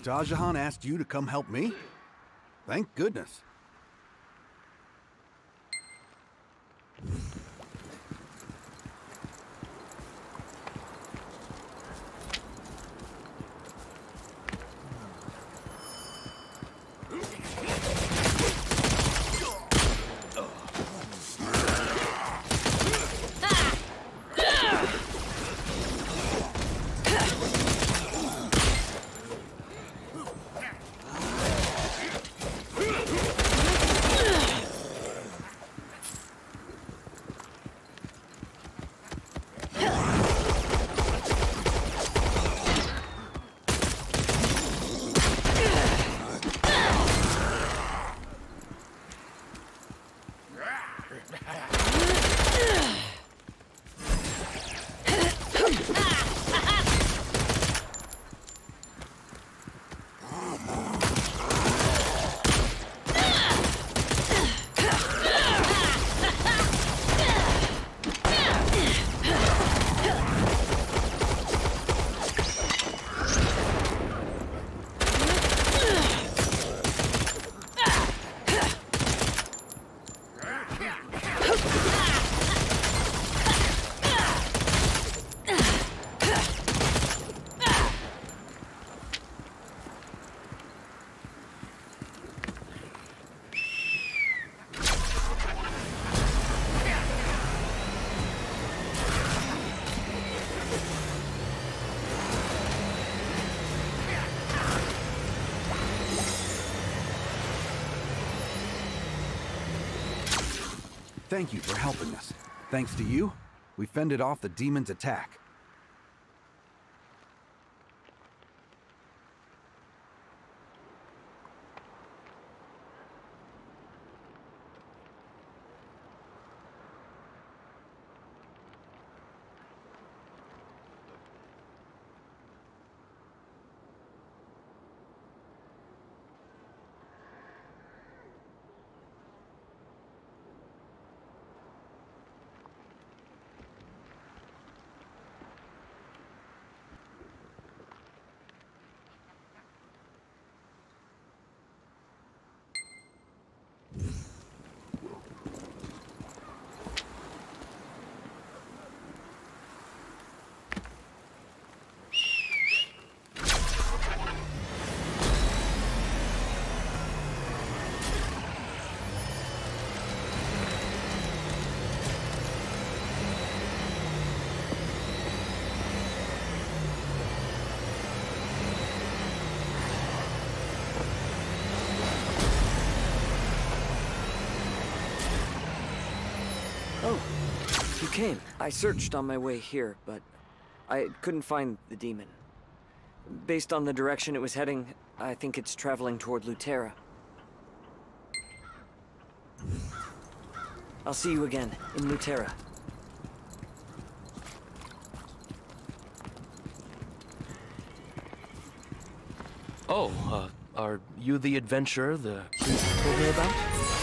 Dajahan asked you to come help me? Thank goodness. Thank you for helping us. Thanks to you, we fended off the demon's attack. You came. I searched on my way here, but I couldn't find the demon. Based on the direction it was heading, I think it's traveling toward Lutera. I'll see you again in Lutera. Oh, are you the adventurer the priest told me about?